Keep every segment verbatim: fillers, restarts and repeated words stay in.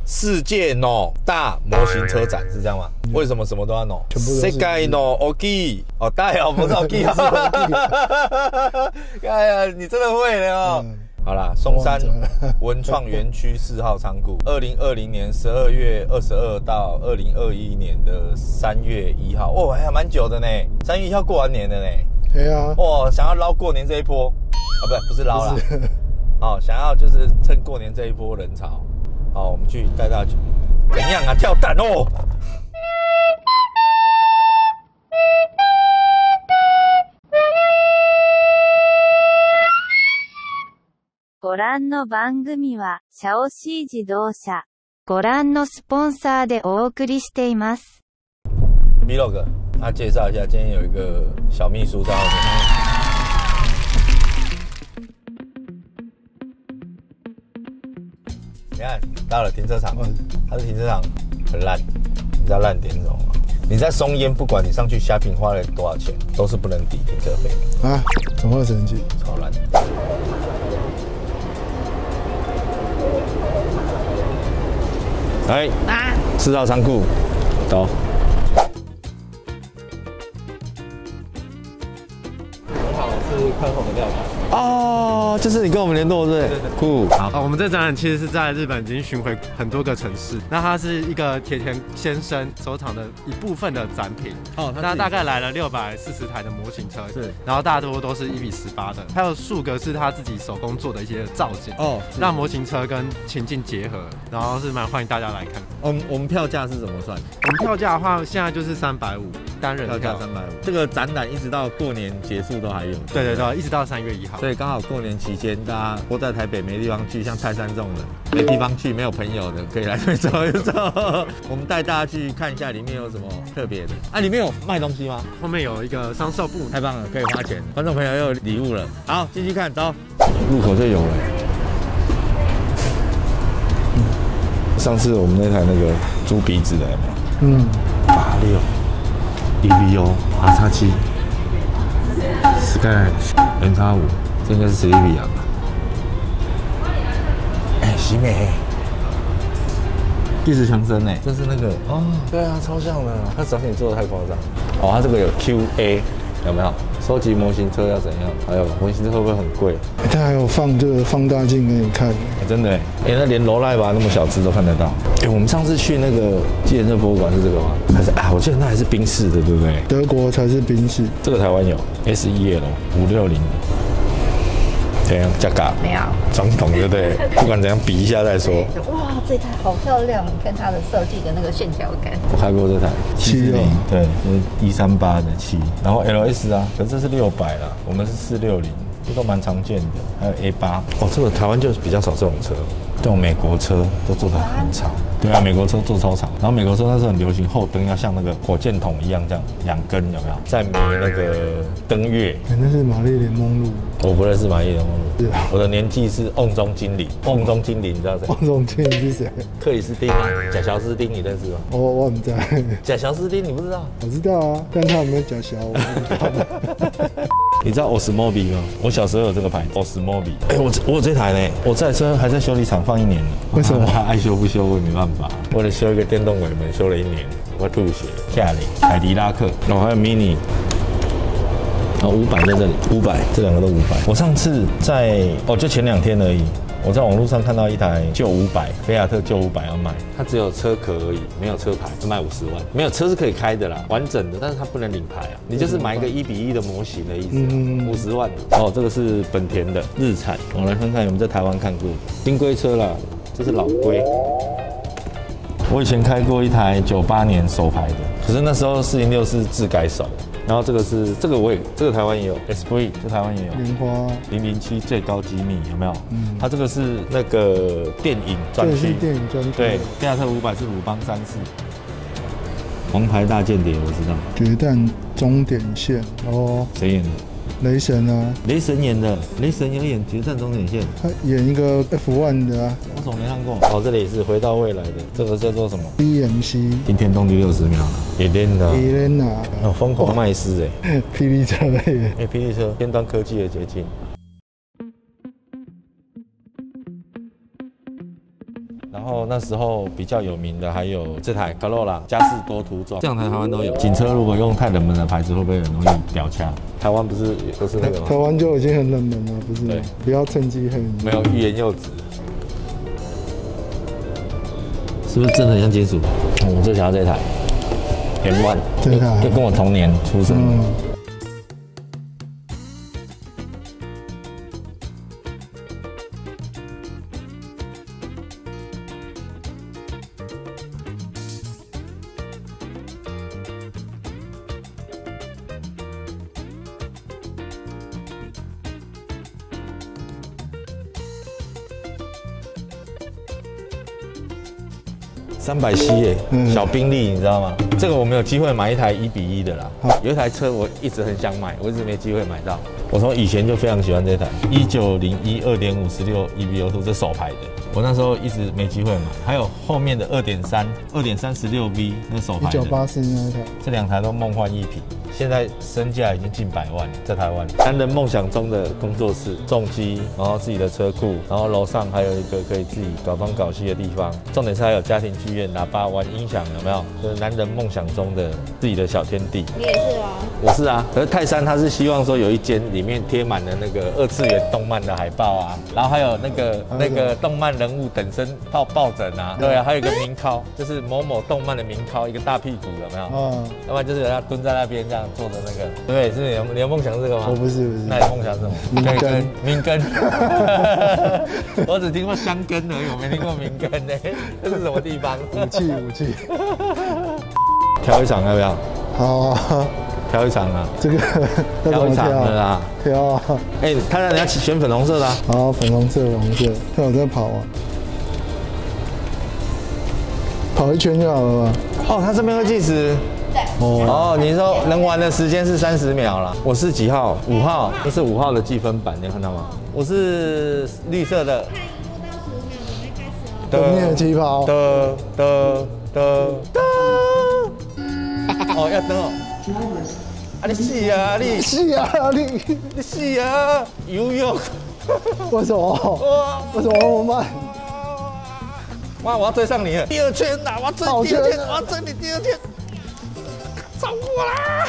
世界 no 大模型车展是这样吗？嗯、为什么什么都要 no？ 全部都是。世界 no OK 哦，大哦，不是 OK 啊！哎呀，你真的会了哦。嗯、好啦，松山文创园区四号仓库，二零二零年十二月二十二到二零二一年的三月一号，哦，还蛮久的呢。三月一号过完年了呢。 对啊。 哇，想要捞过年这一波啊，不是不是捞啦。哦，想要就是趁过年这一波人潮。好，我们去带大家去，怎样啊？跳蛋哦！ ご覧の番組はシャオシー自動車ご覧のスポンサーでお送りしています。 Vlog， 他介绍一下，今天有一个小秘书在后面。你看到了停车场，它的停车场很烂，你知道烂点是什么吗？你在松烟，不管你上去shopping花了多少钱，都是不能抵停车费啊！怎么会生气？ 超烂。哎，啊，四号仓库，走。你好，我是宽宏的廖导。哦，就是你跟我们联络对不对？酷。 好，我们这展览其实是在日本已经巡回很多个城市。那它是一个铁田先生收藏的一部分的展品。哦，那大概来了六百四十台的模型车，是，然后大多都是一比十八的，还有数个是他自己手工做的一些造型。哦，让模型车跟情境结合，然后是蛮欢迎大家来看。 我们我们票价是怎么算？ 我们票价的话，现在就是三百五单人票价三百五。这个展览一直到过年结束都还有。 对对对，一直到三月一号。 所以刚好过年期间，大家窝在台北没地方去，像泰山这种人没地方去、没有朋友的，可以来这边走一走。我们带大家去看一下里面有什么特别的。啊，里面有卖东西吗？ 后面有一个商售部， 太棒了，可以花钱。观众朋友又有礼物了。好，继续看，走。入口就有了。上次我们那台那个猪鼻子的有没有？嗯。八六 E V O R 七 Sky N 五。这应该是史蒂比亚吧？哎，喜美，一直强森哎，这是那个哦，对啊，超像的。他展品做的太夸张。哦，他这个有 Q A， 有没有？收集模型车要怎样？还有模型车会不会很贵？ 他还有放这个放大镜给你看， 欸、真的哎，哎、欸，那连罗赖吧那么小只都看得到。哎、欸，我们上次去那个纪念册博物馆是这个吗？还是啊？我记得那还是宾士的，对不对？ 德国才是宾士， 这个台湾有 S E L 五六零。怎样？价格没有装懂对不对？不管怎样比一下再说。 哇，这台好漂亮！你看它的设计的那个线条感。 我开过这台七零，对，就是一三八的七，然后 L S 啊，可是这是六百啦，我们是四六零，这都蛮常见的。还有 A 八，哦，这个台湾就是比较少这种车，这种美国车都做得很长。对啊，美国车做超长，然后美国车那时候很流行后灯要像那个火箭筒一样这样两根，有没有？在迷那个登月。 欸、那是玛丽莲梦露。 我不认识玛丽莲梦露。是啊。我的年纪是瓮中精灵。瓮中精灵，你知道谁？ 瓮中精灵是谁？ 克里斯汀啊，贾乔斯汀，你认识吗？ 我我不知道。 贾乔斯汀你不知道？ 我知道啊，但他有没有贾乔我不知道。 你知道 Osmobi 吗？我小时候有这个牌子 Osmobi。哎、欸，我我有这台呢，我这台车还在修理厂放一年了。 为什么？ 他爱修不修，我也没办法。为了修一个电动尾门，修了一年，我吐血。下里凯迪拉克，然后还有 Mini， 然后五百在这里，五百这两个都五百。我上次在哦，就前两天而已。我在网络上看到一台旧五百，菲亚特旧五百要卖，它只有车壳而已，没有车牌，要卖五十万。没有车是可以开的啦，完整的，但是它不能领牌啊。你就是买一个一比一的模型的意思，五十万。哦，这个是本田的日产，我来看看有没有在台湾看过新规车啦，这是老规。我以前开过一台九八年手牌的，可是那时候四零六是自改手。然后这个是这个我也这个台湾也有 Esprit， 这台湾也有莲花零零七最高机密有没有？嗯，它这个是那个电影专区， 电影专区。 对，菲亚特五百是鲁邦三世，王牌大间谍我知道。 决战终点线哦， 谁演的？ 雷神啊， 雷神演的，雷神有演《决战终点线》， 他演一个 F 一 的啊， 我怎么没看过？哦，这里是回到未来的，这个叫做什么 ？D M C， 惊天动地六十秒 ，Elena，Elena， 哦，疯狂麦斯哎， 霹雳车哎， 哎，霹雳车，尖端科技的结晶。然然后那时候比较有名的还有这台 Corolla 嘉士多涂装，这两台台湾都有。警车如果用太冷门的牌子，会不会很容易掉卡？台湾不是都是那个吗？ 台湾就已经很冷门了，不是吗？不要趁机很没有欲言又止。是不是真的很像金属？我最想要这台 M 一， 这台就跟我同年出生。嗯三百 C 耶，小宾利你知道吗？这个我没有机会买一台一比一的啦。有一台车我一直很想买，我一直没机会买到。我从以前就非常喜欢这台一九零一二点五十六 E V O 二，这手排的。我那时候一直没机会买，还有后面的二点三、二点三十六 V 那手排的。 一九八四那台， 这两台都梦幻一品。现在身价已经近百万，在台湾。男人梦想中的工作室，重机，然后自己的车库，然后楼上还有一个可以自己搞东搞西的地方。重点是还有家庭剧院，喇叭玩音响，有没有？就是男人梦想中的自己的小天地。 你也是啊？ 我是啊，可是泰山他是希望说有一间里面贴满了那个二次元动漫的海报啊，然后还有那个那个动漫人物等身抱抱枕啊，对啊，还有一个名靠，就是某某动漫的名靠，一个大屁股有没有？嗯，要不然就是人家蹲在那边这样。做的那个，对，是你的你的梦想是这个吗？ 我不是，不是。 那你梦想是什么？ 明根， 明根。我只听过香根而已，我没听过明根呢。这是什么地方？ 武器，武器。 挑一场要不要？ 好啊， 挑一场啊。 这个挑一场的啦。 挑啊。 哎，他让人家选粉红色的。 好，粉红色，粉红色。看我在跑啊。跑一圈就好了吧？ 哦，它这边会计时。哦，你说能玩的时间是三十秒了。我是几号？五号，这是五号的计分板，你有看到吗？我是绿色的。 看一步到十五秒，准备开始哦。的起跑。 的的的的。哦，要等哦。啊，你死啊你！ 死啊你！ 你死啊！游泳。 为什么？为什么那么慢？ 哇！我要追上你了。第二圈呐，我要追第二圈，我要追你第二圈。超过啦！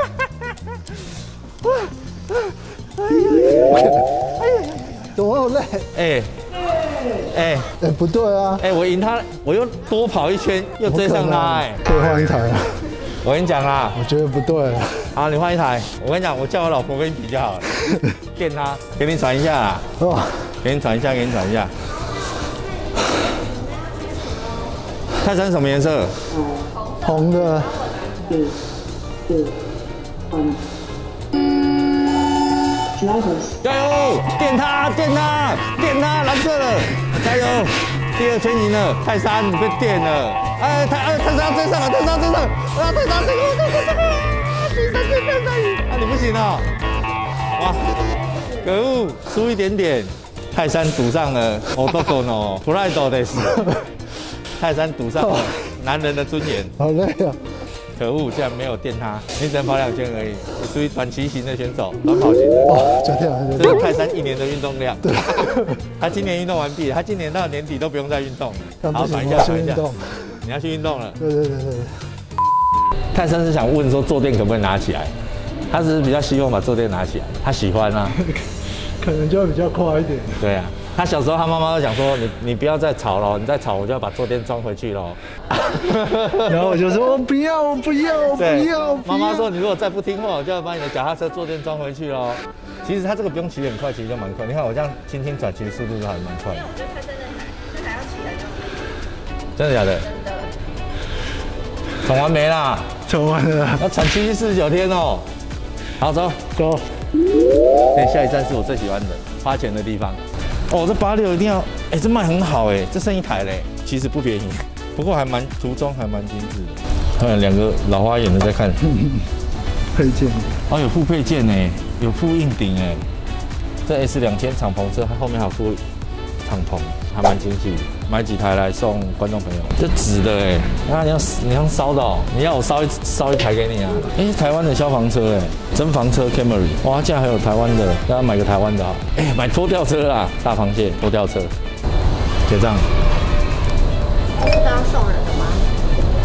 怎么那么累？ 哎哎哎，不对啊！ 哎，我赢他，我又多跑一圈，又追上他，哎， 可以换一台啊！ 我跟你讲啦， 我觉得不对啊。 好，你换一台。我跟你讲，我叫我老婆跟你比就好了，电他，给你传一下啦。哦，给你传一下，给你传一下。泰山什么颜色？ 红的。四、四、三。 加油！电他，电他，电他，蓝色的，加油！第二圈赢了，泰山你被电了。哎，泰哎泰山追上了，泰山追上了，啊泰山追上了，泰山追上了，泰山啊你不行哦！哇，可恶，输一点点。泰山赌上了，我都够呢，不赖多的是。泰山赌上了男人的尊严。 好累啊！ 可恶，竟然没有电他，你只能跑两圈而已。你属于短骑型的选手，短跑型的。哦， 加掉， 这是泰山一年的运动量。对，他今年运动完毕，他今年到年底都不用再运动了。好，转一下，转一下。你要去运动了。 对对对对。 泰山是想问说坐垫可不可以拿起来？他只是比较希望把坐垫拿起来，他喜欢啊。 可能就会比较快一点。 对啊。他小时候，他妈妈都讲说：“你你不要再吵了，你再吵我就要把坐垫装回去喽。” 然后我就说：“我不要，我不要，我不要。” 妈妈说：“你如果再不听话，我就要把你的脚踏车坐垫装回去喽。”其实他这个不用骑很快，其实就蛮快。你看我这样轻轻转，其实速度都还蛮快的。这还要骑很久。真的假的？闯完没啦？ 闯完了。 要喘七七四十九天哦。好，走走。对，下一站是我最喜欢的花钱的地方。哦，这八六一定要，哎，这卖很好哎，这剩一台嘞，其实不便宜，不过还蛮涂装还蛮精致的。看两个老花眼的在看配件， 哦，有附配件呢，有附硬顶哎，这 S 两千敞篷车，它后面还有附敞篷，还蛮经济的。买几台来送观众朋友，这纸的哎，那你要你要烧的哦，你要我烧一烧一台给你啊？哎，台湾的消防车哎，征防车 Camry， 哇，竟然还有台湾的，大家买个台湾的啊！哎，买拖吊车啦，大螃蟹拖吊车，结账。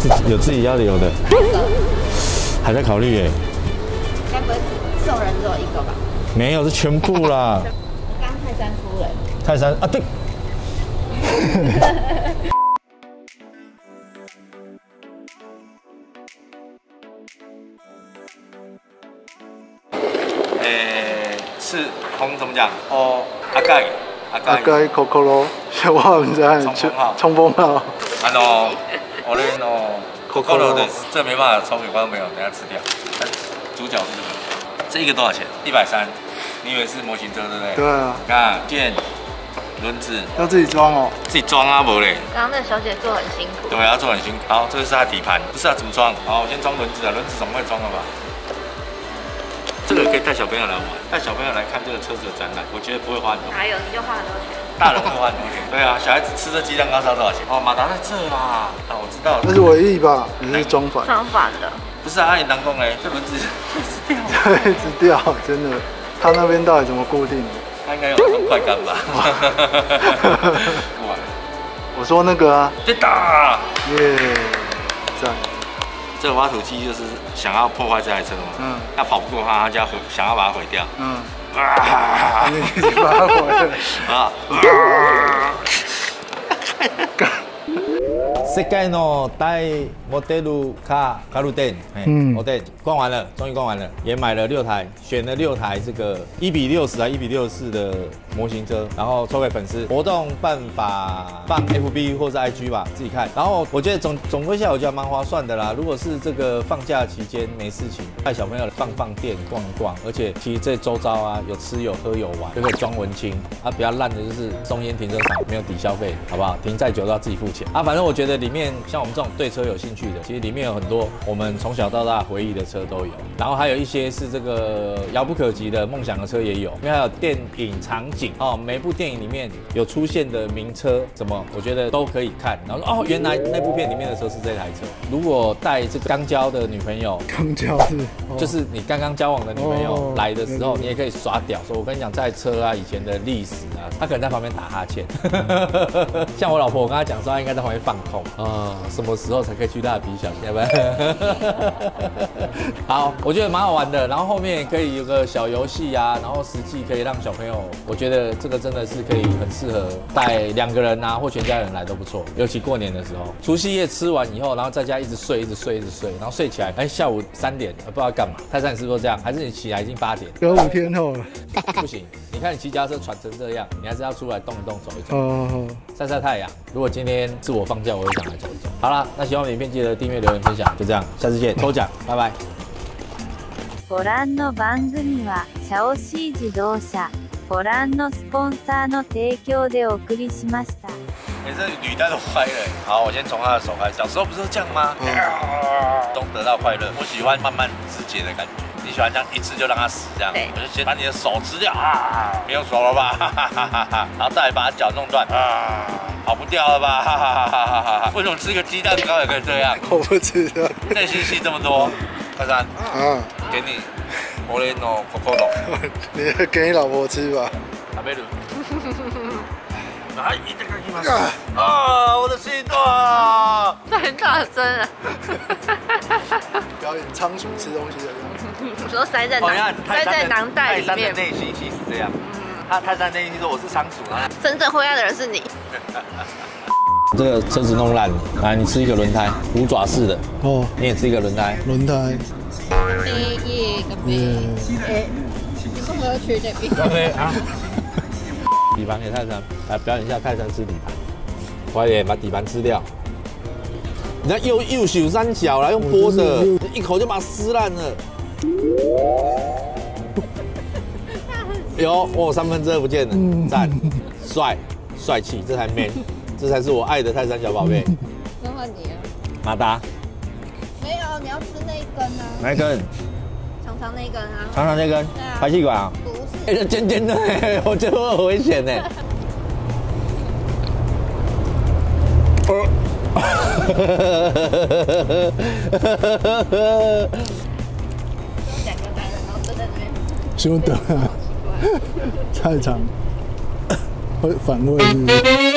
自己有自己要留的，还在考虑耶。 该不会送人只有一个吧？ 没有，是全部啦。 刚泰山夫人。 泰山啊，对。诶，是红怎么讲？哦，阿盖，阿阿盖 Kokoro， 我唔知。 冲锋号。 冲锋号。 啊喏，我嘞喏 ，Kokoro 的，这没办法抽给观众朋友，等下吃掉。主角是这个，这一个多少钱？一百三。你以为是模型车对不对？ 对啊。 看键、轮子要自己装哦。 自己装啊，不嘞。 刚刚那小姐做很辛苦。 对啊，做很辛苦。好，这个是它底盘，不是啊，怎么装？好，我先装轮子啊，轮子总会装了吧？这个可以带小朋友来玩，带小朋友来看这个车子的展览，我觉得不会花很多。 哪有你就花很多钱？ 大人会花很多钱。对啊，小孩子吃这鸡蛋糕知道多少钱？哦，马达在这啦。啊，我知道了。 那是尾翼吧？你是装反？ 装反的。 不是啊，阿里南宫嘞，这轮子一直掉， 对，一直掉，真的。它那边到底怎么固定的？ 它应该有那种快干吧？ 我说那个啊。 别打！ 耶，赞。 这个挖土机就是想要破坏这台车嘛，嗯，他跑不过它，他就要毁，想要把它毁掉，嗯，啊， 你把它毁了啊！世界の大モデルカカル店，嗯，モデル逛完了，终于逛完了，也买了六台，选了六台这个一比六十啊，一比六四的模型车，然后抽给粉丝。活动办法放 F B 或是 I G 吧，自己看。然后我觉得总总归下来，我觉得蛮划算的啦。如果是这个放假期间没事情，带小朋友放放电逛逛，而且其实这周遭啊有吃有喝有玩，就可以装文青。啊，比较烂的就是松烟停车场没有抵消费，好不好？停再久都要自己付钱啊。反正我觉得里面像我们这种对车有兴趣的，其实里面有很多我们从小到大回忆的车都有，然后还有一些是这个遥不可及的梦想的车也有，因为还有电影场景哦，每部电影里面有出现的名车，什么我觉得都可以看。然后说哦，原来那部片里面的车是这台车。如果带这个刚交的女朋友，刚交是、哦、就是你刚刚交往的女朋友来的时候，哦、你也可以耍屌，说我跟你讲，这台车啊，以前的历史啊，她可能在旁边打哈欠。像我老婆，我跟她讲说，她应该在旁边放空啊、呃，什么时候才可以去蜡笔小新？好，我觉得蛮好玩的。然后后面可以有个小游戏啊，然后实际可以让小朋友，我觉得这个真的是可以很适合带两个人啊，或全家人来都不错。尤其过年的时候，除夕夜吃完以后，然后在家一直睡，一直睡，一直睡，然后睡起来，哎，下午三点不知道干嘛。泰山，你是不是都这样？还是你起来已经八点？有五天后了。不行，你看你骑脚踏车喘成这样，你还是要出来动一动，走一走，哦、晒晒太阳。如果今天是我放假，我会想来走一走。好啦，那喜欢我的影片记得订阅、留言、分享，就这样，下次见，抽奖，拜拜。 ご覧の番組はシャオシー自動車ご覧のスポンサーの提供でお送りしました。 哎、欸，这履带都坏了。好，我先从他的手开始。小时候不是这样吗？嗯、都得到快乐。我喜欢慢慢肢解的感觉。你喜欢这样一次就让它死这样？我就先把你的手吃掉啊，没有手了吧？哈哈哈哈哈。然后再来把它脚弄断啊，跑不掉了吧？哈哈哈哈哈哈。为什么吃个鸡蛋糕也可以这样？我不知道。内心戏这么多，泰山啊，给你。我连哦，可可乐，你给你老婆吃吧。阿贝鲁。啊！一定可以吗？啊！我的心脏！ 太大声了。 表演仓鼠吃东西的样子。 你说塞在囊，塞在囊袋里面。 泰山的内心戏是这样。他泰山内心说我是仓鼠啊。 真正灰暗的人是你。 这个车子弄烂了，来你吃一个轮胎，五爪式的。哦。你也吃一个轮胎。轮胎。 A 耶个 B， 哎，你不合群的 B。 OK 啊。底盘给泰山，来表演一下泰山吃底盘，快点把底盘吃掉。你看又又手三小了，用剥的，一口就把它撕烂了。有，哦，三分之二不见了，赞，帅，帅气，这才 man， 这才是我爱的泰山小宝贝。 那换你啊。 马达。 没有，你要吃那一根啊。 哪一根？ 长长那根啊。 长长那根？排气管啊？不是。哎，这尖尖的，我觉得我很危险呢。呃。 两个男人，然后蹲在那边。 兄弟，太长，会反胃是不是？